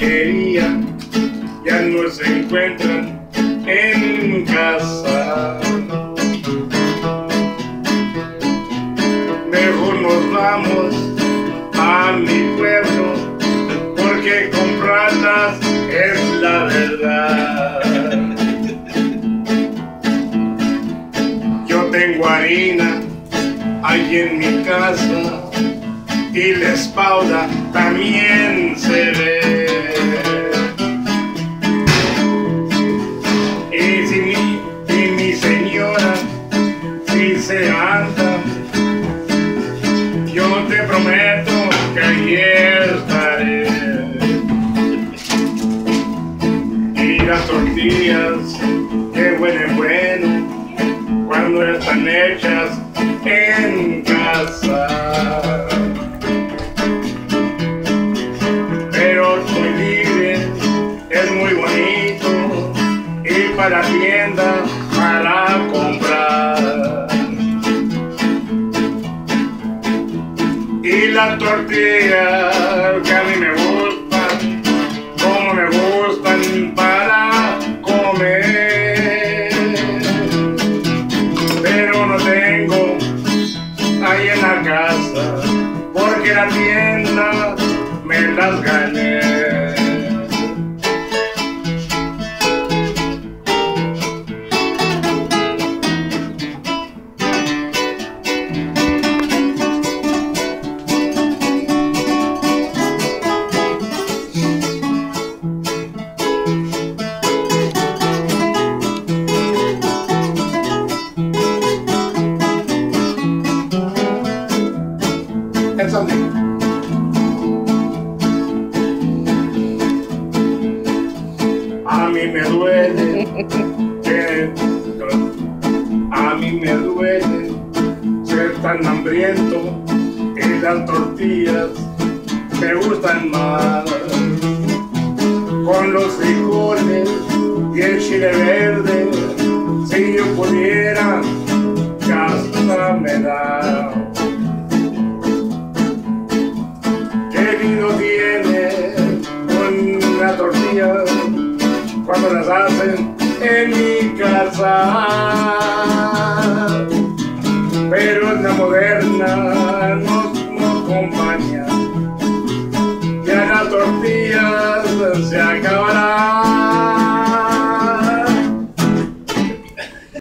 quería ya no se encuentran en casa. Mejor nos vamos a mi pueblo, porque comprarlas es la verdad. Yo tengo harina ahí en mi casa y la espalda también se ve. Y mi señora, si se anda, yo te prometo que ahí estaré. Y las tortillas, qué bueno, cuando están hechas en casa. Pero muy libre, es muy bonito, ir para la tienda para comprar. Y las tortillas que a mí me gustan, como me gustan para comer. Pero no tengo ahí en la casa, porque la tienda me las gané. A mí me duele, a mí me duele ser tan hambriento, y las tortillas me gustan más, con los frijoles y el chile verde. Si yo pudiera, ya hasta me da.